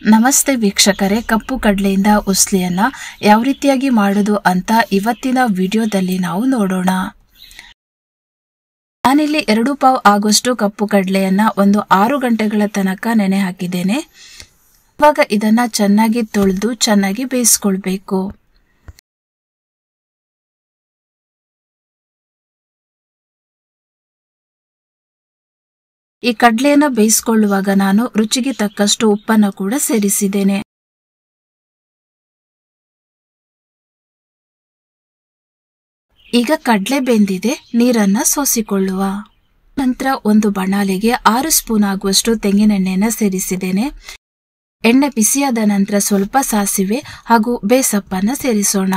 ನಮಸ್ತೆ ವೀಕ್ಷಕರೇ, ಕಪ್ಪು ಕಡಲೆಯಿಂದ ಉಸ್ಲಿಯನ್ನ ಯಾವ ರೀತಿಯಾಗಿ ಮಾಡೋದು ಅಂತ ಇವತ್ತಿನ ವಿಡಿಯೋದಲ್ಲಿ ನಾವು ನೋಡೋಣ. ನಾನಿಲ್ಲಿ 2 ಪಾವ್ ಆಗುವಷ್ಟು ಕಪ್ಪು ಕಡಲೆಯನ್ನ ಒಂದು 6 ಗಂಟೆಗಳ ತನಕ ನೆನೆ ಹಾಕಿದ್ದೇನೆ. ಇವಾಗ ಇದನ್ನ ಚೆನ್ನಾಗಿ ತೊಳೆದು ಚೆನ್ನಾಗಿ ಬೇಯಿಸಿಕೊಳ್ಳಬೇಕು. ಈ ಕಡಲೆಯನ್ನು ಬೇಯಿಸಿಕೊಳ್ಳುವಾಗ ನಾನು ರುಚಿಗೆ ತಕ್ಕಷ್ಟು ಉಪ್ಪನ್ನು ಕೂಡ ಸೇರಿಸಿದ್ದೇನೆ. ಈಗ ಕಡಲೆ ಬೆಂದಿದೆ, ನೀರನ್ನ ಸೋಸಿಕೊಳ್ಳುವ. ನಂತರ ಒಂದು ಬಾಣಲೆಗೆ 6 ಸ್ಪೂನ್ ಆಗುವಷ್ಟು ತೆಂಗಿನೆಣ್ಣೆಯನ್ನು ಸೇರಿಸಿದ್ದೇನೆ. ಎಣ್ಣೆ ಬಿಸಿಯಾದ ನಂತರ ಸ್ವಲ್ಪ ಸಾಸಿವೆ ಹಾಗೂ ಬೇಸಪ್ಪನ್ನ ಸೇರಿಸೋಣ.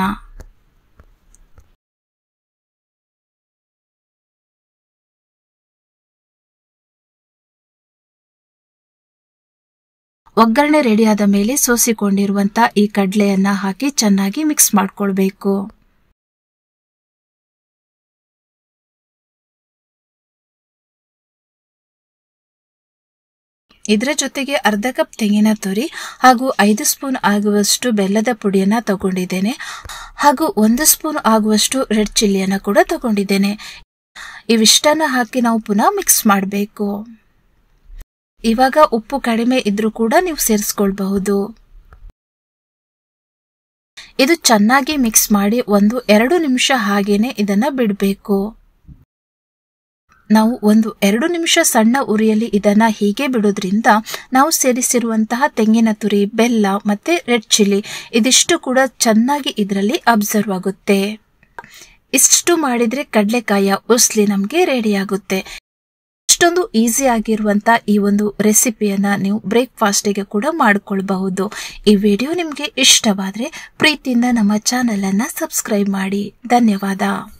ಒಗ್ಗರಣೆ ರೆಡಿಯಾದ ಮೇಲೆ ಸೋಸಿಕೊಂಡಿರುವಂತ ಈ ಕಡಲೆಯನ್ನ ಹಾಕಿ ಚೆನ್ನಾಗಿ ಮಿಕ್ಸ್ ಮಾಡ್ಕೊಳ್ಬೇಕು. ಇದರ ಜೊತೆಗೆ ಅರ್ಧ ಕಪ್ ತೆಂಗಿನ ತುರಿ ಹಾಗೂ 5 ಸ್ಪೂನ್ ಆಗುವಷ್ಟು ಬೆಲ್ಲದ ಪುಡಿಯನ್ನ ತಗೊಂಡಿದ್ದೇನೆ ಹಾಗೂ 1 ಸ್ಪೂನ್ ಆಗುವಷ್ಟು ರೆಡ್ ಚಿಲ್ಲಿಯನ್ನ ಕೂಡ ತಗೊಂಡಿದ್ದೇನೆ. ಇವಿಷ್ಟನ್ನ ಹಾಕಿ ನಾವು ಪುನಃ ಮಿಕ್ಸ್ ಮಾಡಬೇಕು. ಇವಾಗ ಉಪ್ಪು ಕಡಿಮೆ ಇದ್ರೂ ಕೂಡ ನೀವು ಸೇರಿಸ್ಕೊಳ್ಬಹುದು. ಇದು ಚೆನ್ನಾಗಿ ಮಿಕ್ಸ್ ಮಾಡಿ 1-2 ನಿಮಿಷ ಹಾಗೇನೆ ಇದನ್ನ ಬಿಡಬೇಕು. ನಾವು 1-2 ನಿಮಿಷ ಸಣ್ಣ ಉರಿಯಲ್ಲಿ ಇದನ್ನ ಹೀಗೆ ಬಿಡೋದ್ರಿಂದ ನಾವು ಸೇರಿಸಿರುವಂತಹ ತೆಂಗಿನ ತುರಿ, ಬೆಲ್ಲ ಮತ್ತೆ ರೆಡ್ ಚಿಲ್ಲಿ ಇದಿಷ್ಟು ಕೂಡ ಚೆನ್ನಾಗಿ ಇದರಲ್ಲಿ ಅಬ್ಸರ್ವ್ ಆಗುತ್ತೆ. ಇಷ್ಟು ಮಾಡಿದ್ರೆ ಕಡಲೆಕಾಯಿಯ ಉಸ್ಲಿ ನಮ್ಗೆ ರೆಡಿ ಆಗುತ್ತೆ. ಇಷ್ಟೊಂದು ಈಸಿ ಆಗಿರುವಂತ ಈ ಒಂದು ರೆಸಿಪಿಯನ್ನ ನೀವು ಬ್ರೇಕ್ಫಾಸ್ಟಿಗೆ ಕೂಡ ಮಾಡಿಕೊಳ್ಳಬಹುದು. ಈ ವಿಡಿಯೋ ನಿಮ್ಗೆ ಇಷ್ಟವಾದ್ರೆ ಪ್ರೀತಿಯಿಂದ ನಮ್ಮ ಚಾನೆಲ್ ಅನ್ನ ಸಬ್ಸ್ಕ್ರೈಬ್ ಮಾಡಿ. ಧನ್ಯವಾದ.